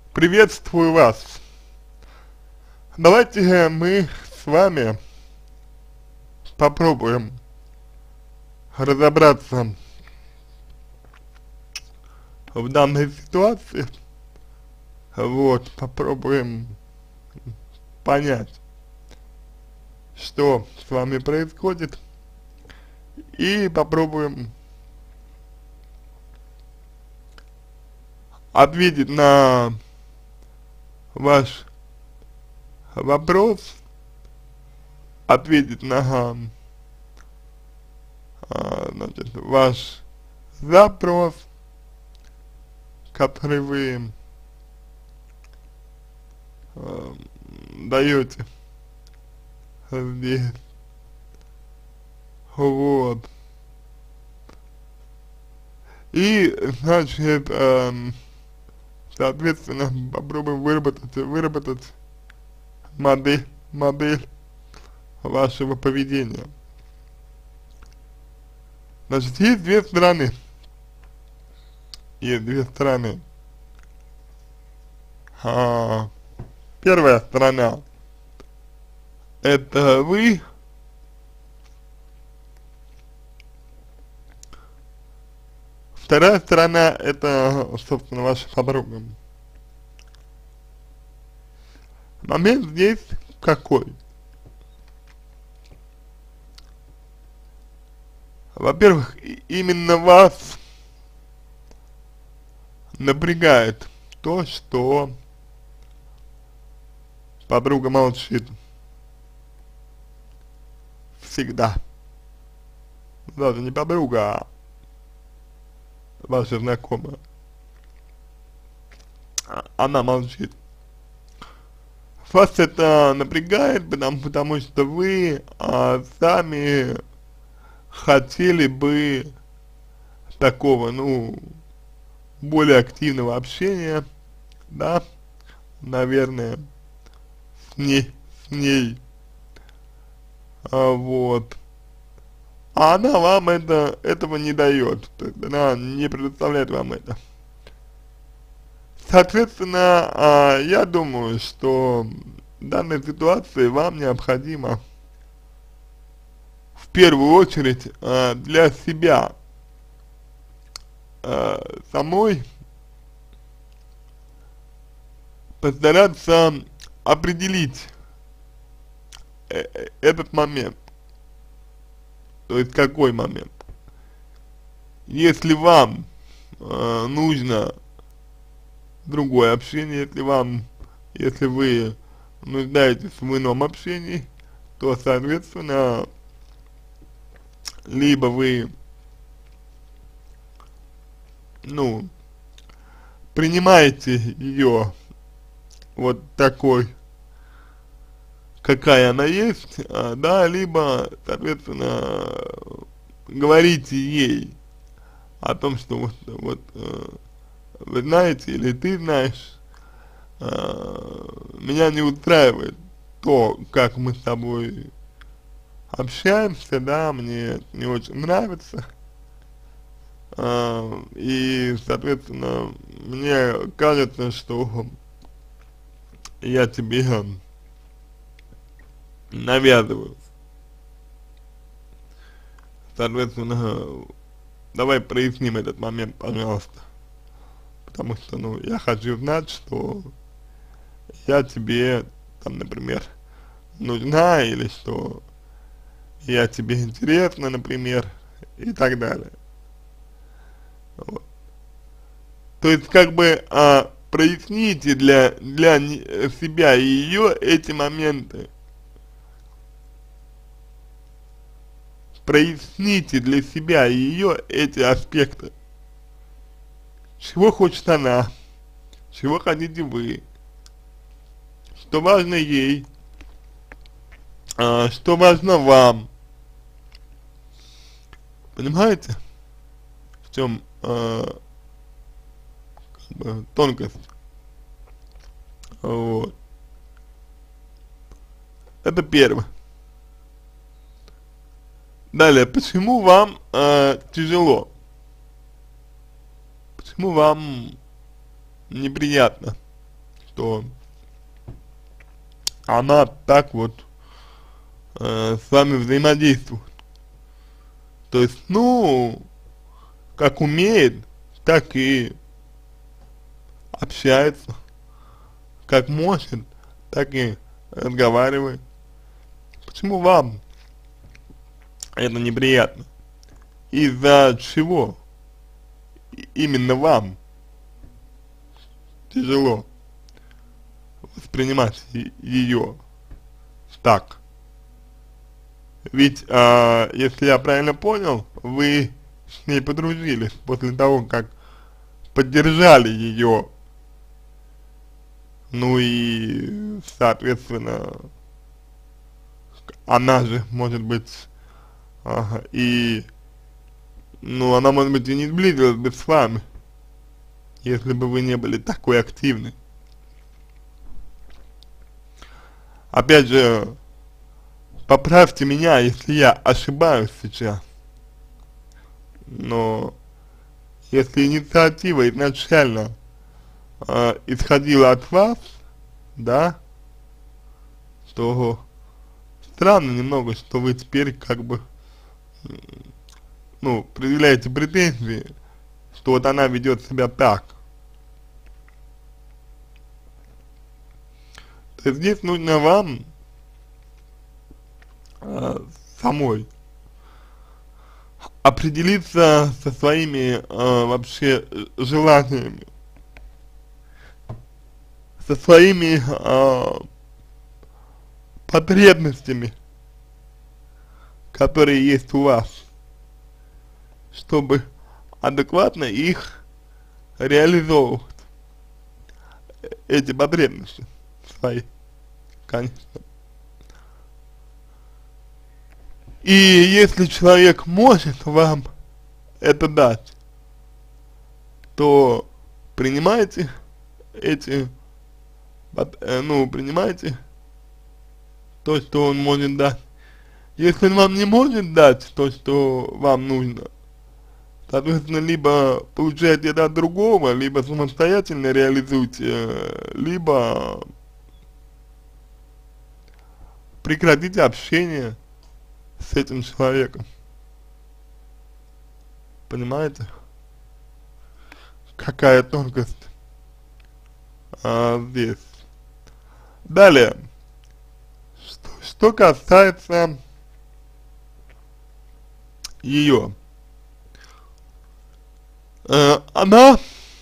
Приветствую вас. Давайте мы с вами попробуем разобраться в данной ситуации. Вот, попробуем понять, что с вами происходит, и попробуем ответить на ваш вопрос, ответить на значит, ваш запрос, который вы даете здесь. Вот. И, значит, соответственно, попробуем выработать модель вашего поведения. Значит, есть две стороны. Есть две стороны. Первая сторона — это вы. Вторая сторона — это, собственно, ваша подруга. Момент здесь какой? Во-первых, именно вас напрягает то, что подруга молчит. Всегда. Даже не подруга, а ваша знакомая. Она молчит. Вас это напрягает, потому что вы сами хотели бы такого, ну, более активного общения, да, наверное, с ней, вот. А она вам этого не дает, то есть она не предоставляет вам это. Соответственно, я думаю, что в данной ситуации вам необходимо в первую очередь для себя самой постараться определить этот момент. То есть какой момент? Если вам нужно другое общение, если вы нуждаетесь в ином общении, то, соответственно, либо вы, ну, принимаете ее вот такой, какая она есть, да, либо, соответственно, говорите ей о том, что вы знаете, или ты знаешь, меня не устраивает то, как мы с тобой общаемся, да, мне не очень нравится, и, соответственно, мне кажется, что я тебе навязываю. Соответственно, давай проясним этот момент, пожалуйста, потому что, ну, я хочу знать, что я тебе, там, например, нужна, или что я тебе интересна, например, и так далее. Вот. То есть, как бы, проясните для себя и ее эти моменты. Проясните для себя и ее эти аспекты. Чего хочет она, чего хотите вы, что важно ей, что важно вам. Понимаете, в чем тонкость? Вот. Это первое. Далее, почему вам тяжело? Почему вам неприятно что она так вот с вами взаимодействует. То есть, ну, как умеет, так и общается, как может, так и разговаривает. Почему вам это неприятно? Из-за чего именно вам тяжело воспринимать ее так? Ведь, если я правильно понял, вы с ней подружились после того, как поддержали ее, ну и, соответственно, она же, может быть, и, ну, она, может быть, и не сблизилась бы с вами, если бы вы не были такой активны. Опять же, поправьте меня, если я ошибаюсь сейчас, но если инициатива изначально исходила от вас, да, то странно немного, что вы теперь как бы, ну, предъявляете претензии, что вот она ведет себя так. То есть здесь нужно вам самой определиться со своими вообще желаниями, со своими потребностями, которые есть у вас, чтобы адекватно их реализовывать, эти потребности свои, конечно. И если человек может вам это дать, то принимайте эти, ну, принимайте то, что он может дать. Если он вам не может дать то, что вам нужно, соответственно, либо получайте это от другого, либо самостоятельно реализуйте, либо прекратите общение с этим человеком. Понимаете? Какая тонкость здесь. Далее, что касается ее, она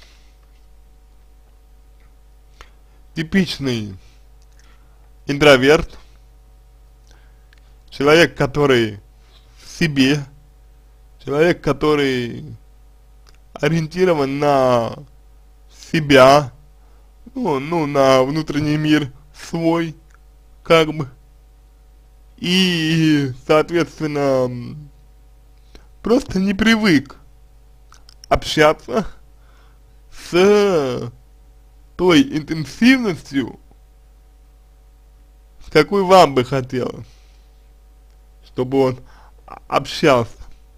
типичный интроверт, человек, который в себе, человек, который ориентирован на себя, ну, на внутренний мир свой, как бы, и, соответственно, просто не привык общаться с той интенсивностью, с какой вам бы хотелось, чтобы он общался.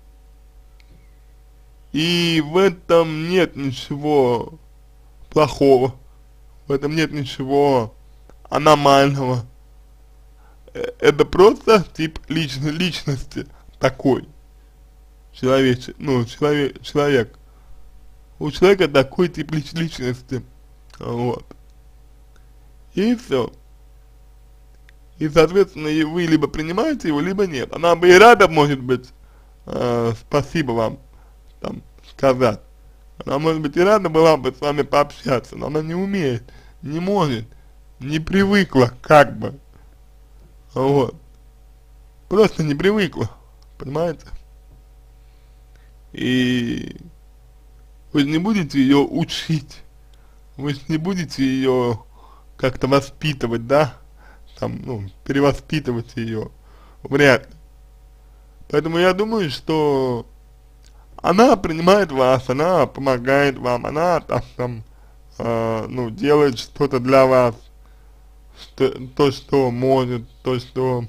И в этом нет ничего плохого, в этом нет ничего аномального. Это просто тип личности такой, человек. У человека такой тип личности, вот. И все. И, соответственно, вы либо принимаете его, либо нет. Она бы и рада, может быть, спасибо вам, там, сказать. Она, может быть, и рада была бы с вами пообщаться, но она не умеет, не может, не привыкла, как бы, вот. Просто не привыкла, понимаете? И вы же не будете ее учить, вы же не будете ее как-то воспитывать, да? Там, ну, перевоспитывать ее, вряд ли. Поэтому я думаю, что она принимает вас, она помогает вам, она там, ну, делает что-то для вас, то, что может, то, что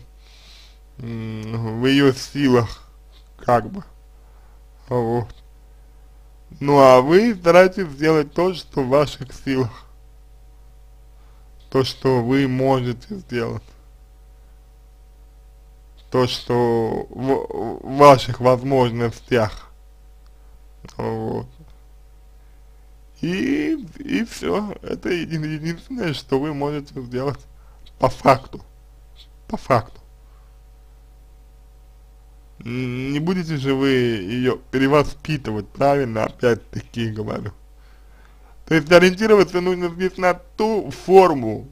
в ее силах, как бы, вот. Ну, а вы стараетесь сделать то, что в ваших силах, то, что вы можете сделать, то, что в ваших возможностях, вот. И все, это единственное, что вы можете сделать по факту, по факту. Не будете же вы ее перевоспитывать, правильно, опять-таки говорю. То есть ориентироваться нужно здесь на ту форму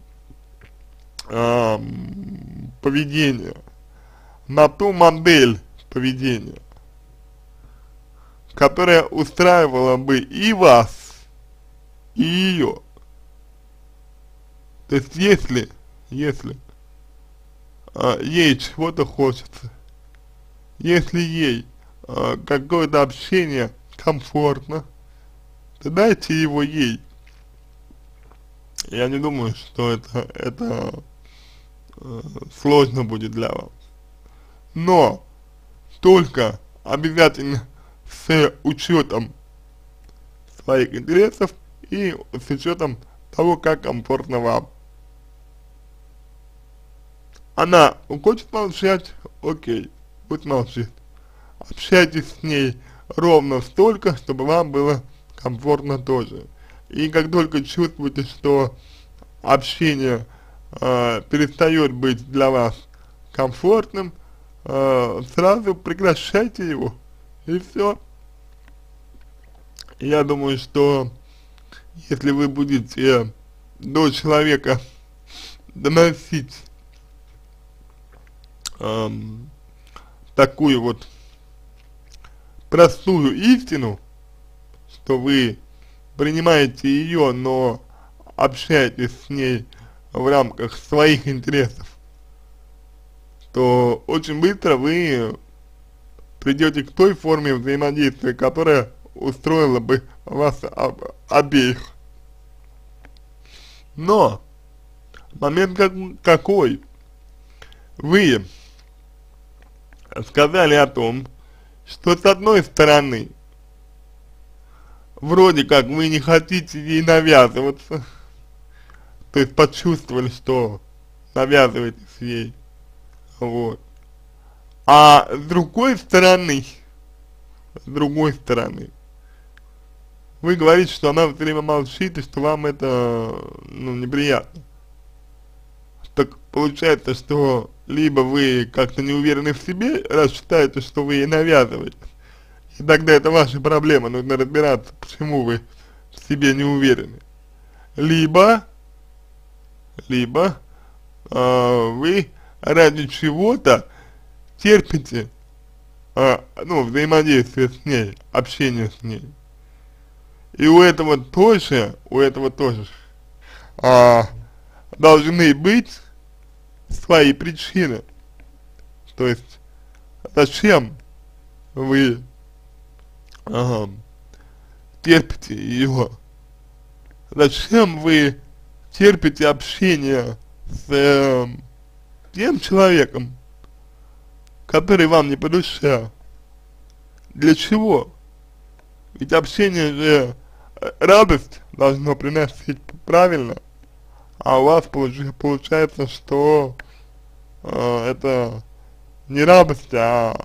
поведения, на ту модель поведения, которая устраивала бы и вас, и ее. То есть если ей чего-то хочется, если ей какое-то общение комфортно, то дайте его ей. Я не думаю, что это сложно будет для вас. Но только обязательно с учетом своих интересов и с учетом того, как комфортно вам. Она хочет молчать, окей, пусть молчит. Общайтесь с ней ровно столько, чтобы вам было комфортно тоже. И как только чувствуете, что общение перестает быть для вас комфортным, сразу прекращайте его, и все. Я думаю, что если вы будете до человека доносить такую вот простую истину, что вы принимаете ее, но общаетесь с ней в рамках своих интересов, то очень быстро вы придете к той форме взаимодействия, которая устроила бы вас обеих. Но момент какой? Вы сказали о том, что с одной стороны, вроде как вы не хотите ей навязываться, то есть почувствовали, что навязываетесь ей, вот. А с другой стороны, вы говорите, что она все время молчит и что вам это, ну, неприятно. Так получается, что либо вы как-то не уверены в себе, раз считаете, что вы ей навязываете, и тогда это ваша проблема, нужно разбираться, почему вы в себе не уверены. Либо вы ради чего-то терпите, ну, взаимодействие с ней, общение с ней. И у этого тоже должны быть свои причины. То есть, зачем вы терпите ее? Зачем вы терпите общение с тем человеком, который вам не по душе? Для чего? Ведь общение же радость должно приносить, правильно? А у вас получается, что это не радость, а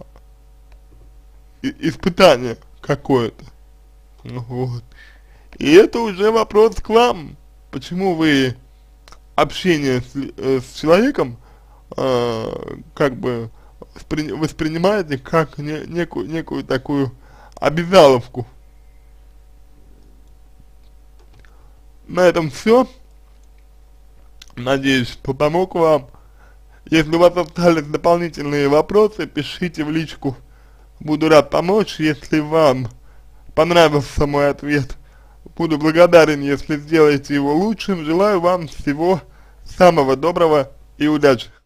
испытание какое-то. Вот. И это уже вопрос к вам. Почему вы общение с человеком как бы воспринимаете как некую такую обязаловку? На этом все. Надеюсь, что помог вам. Если у вас остались дополнительные вопросы, пишите в личку. Буду рад помочь. Если вам понравился мой ответ, буду благодарен, если сделаете его лучшим. Желаю вам всего самого доброго и удачи.